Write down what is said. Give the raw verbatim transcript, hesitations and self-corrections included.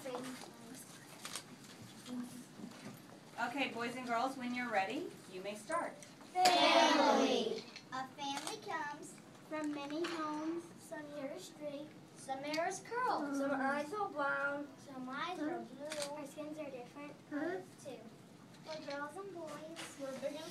Okay, boys and girls, when you're ready, you may start. Family. A family comes From many homes, some hair is straight, some hair is curled, some eyes are brown, some eyes are blue. our skins are different. Others too. We're girls and boys. We're big and